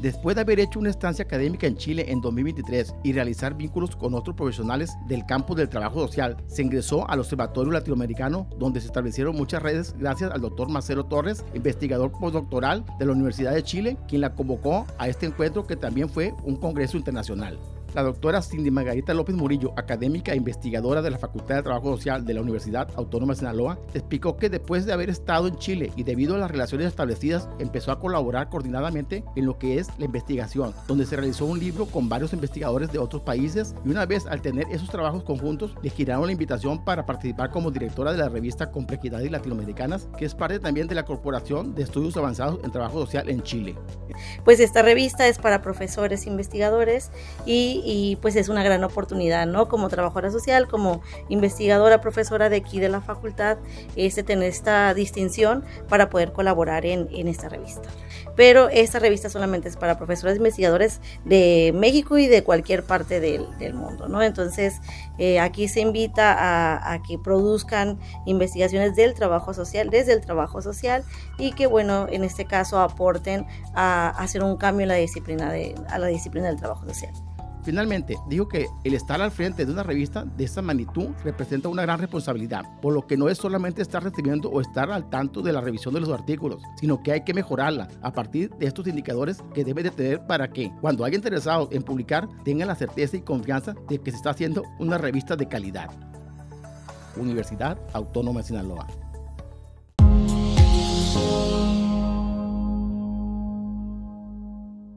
Después de haber hecho una estancia académica en Chile en 2023 y realizar vínculos con otros profesionales del campo del trabajo social, se ingresó al Observatorio Latinoamericano, donde se establecieron muchas redes gracias al doctor Marcelo Torres, investigador postdoctoral de la Universidad de Chile, quien la convocó a este encuentro que también fue un congreso internacional. La doctora Cindy Margarita López Murillo, académica e investigadora de la Facultad de Trabajo Social de la Universidad Autónoma de Sinaloa, explicó que después de haber estado en Chile y debido a las relaciones establecidas, empezó a colaborar coordinadamente en lo que es la investigación, donde se realizó un libro con varios investigadores de otros países y una vez al tener esos trabajos conjuntos, le giraron la invitación para participar como directora de la revista Complejidades Latinoamericanas, que es parte también de la Corporación de Estudios Avanzados en Trabajo Social en Chile. Pues esta revista es para profesores investigadores y pues es una gran oportunidad, ¿no? Como trabajadora social, como investigadora, profesora de aquí de la facultad, tener esta distinción para poder colaborar en esta revista. Pero esta revista solamente es para profesores investigadores de México y de cualquier parte del mundo, ¿no? Entonces, aquí se invita a que produzcan investigaciones del trabajo social, desde el trabajo social, y que, bueno, en este caso aporten a hacer un cambio en la disciplina del trabajo social. Finalmente, dijo que el estar al frente de una revista de esta magnitud representa una gran responsabilidad, por lo que no es solamente estar recibiendo o estar al tanto de la revisión de los artículos, sino que hay que mejorarla a partir de estos indicadores que debe de tener para que, cuando haya interesado en publicar, tengan la certeza y confianza de que se está haciendo una revista de calidad. Universidad Autónoma de Sinaloa.